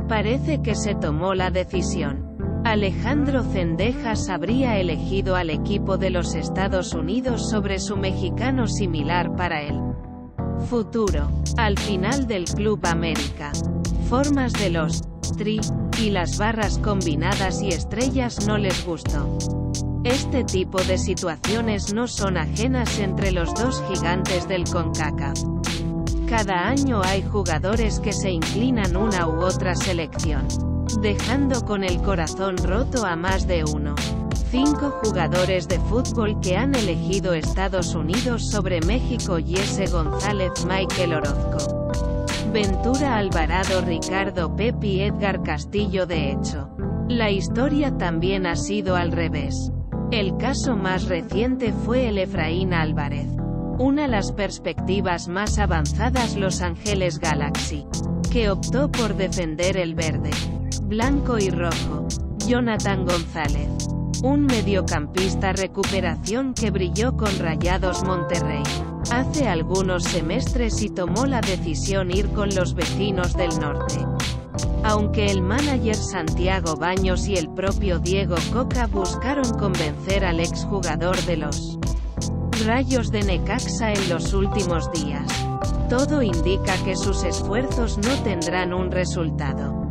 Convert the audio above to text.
Parece que se tomó la decisión. Alejandro Cendejas habría elegido al equipo de los Estados Unidos sobre su mexicano similar para el futuro. Al final del Club América, formas de los tri y las barras combinadas y estrellas no les gustó. Este tipo de situaciones no son ajenas entre los dos gigantes del CONCACAF. Cada año hay jugadores que se inclinan una u otra selección, dejando con el corazón roto a más de uno. 5 jugadores de fútbol que han elegido Estados Unidos sobre México: Jesse González, Michael Orozco, Ventura Alvarado, Ricardo Pepi, Edgar Castillo. De hecho, la historia también ha sido al revés. El caso más reciente fue el Efraín Álvarez. Una de las perspectivas más avanzadas, Los Ángeles Galaxy, que optó por defender el verde, blanco y rojo. Jonathan González, un mediocampista recuperación que brilló con Rayados Monterrey hace algunos semestres y tomó la decisión ir con los vecinos del norte. Aunque el manager Santiago Baños y el propio Diego Coca buscaron convencer al exjugador de los Rayos de Necaxa en los últimos días, todo indica que sus esfuerzos no tendrán un resultado.